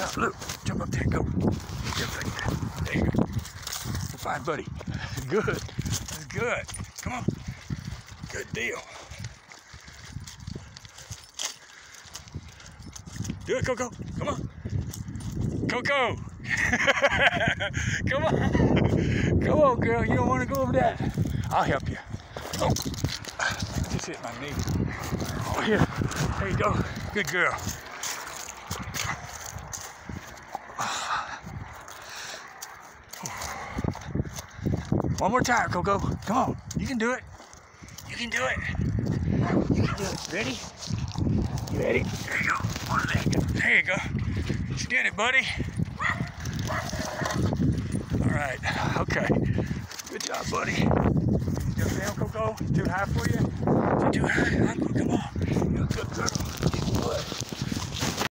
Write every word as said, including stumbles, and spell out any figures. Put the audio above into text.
up. Look, jump up there. Go. Jump right there. There you go. Fine, buddy. Good. That's good. Come on. Good deal. Do it, Coco. Come on. Coco. Come on. Come on, girl. You don't want to go over that. I'll help you. Oh. Just hit my knee. Oh, here. There you go. Good girl. One more time, Coco. Come on. You can do it. You can do it. You can do it. Ready? You ready? There you go. One leg. There you go. You did it, buddy. All right. Okay. Good job, buddy. Jump down, Coco. Too high for you? Is it too high? Come on.